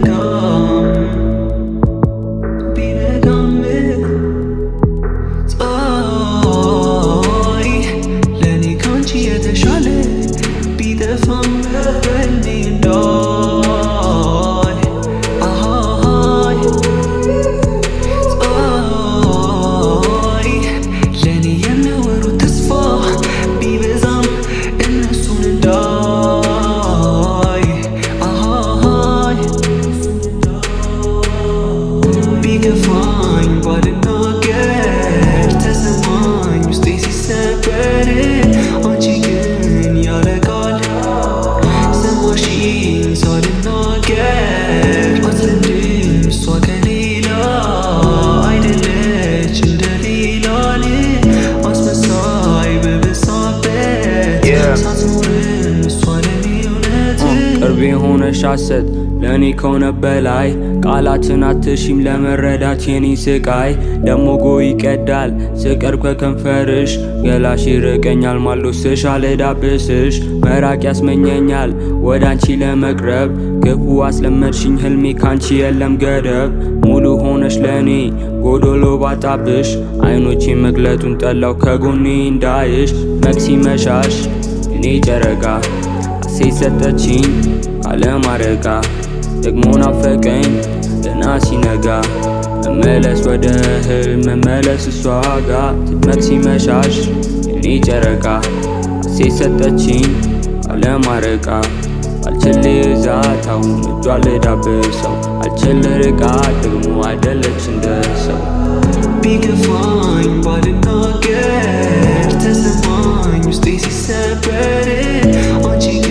ቅርቤ ሆነሽ አሰጥ ለኔ ከሆነ በላይ ቃላትን አትሽም ለመረዳት የኔ ስቃይ ደሞ ጎ ይቀዳል ስቀርብ ከከንፈርሽ ገላሽ ይርቀኛል ማልዶስሽ አልዳብስሽ መራቅ ያስመኘኛል ወዳንቺ ለመቅረብ ክፉ አስለመድሽኝ ህልሜ ካንቺ የለም ገደብ ሙሉ ሆነሽ ለኔ ጎዶሎ ባጣብሽ አይኖቼ መግለጡን ጠላው ከጎኔ እንዳይሽ መክሲ መሻሽ እኔ ጨረቃ ሴት ሰጠችኝ አለማረጋ ደግሞ ናፈቀኝ ገና ሲነጋ መመለስ ወደ ህልም መመለስ እሷ ጋ ትመክሲ መሻሽ እኔ ጨረቃ ሴት ሰጠችኝ አለማረጋ አልችል ይዛት አሁን እጇ ልዳብሰው አልችል ርቃ ደግሞ አይደለች እንደሰው ቢከፋኝ ባልናገር ተሰማኝ ውስጤ ሲሰበር አንቺ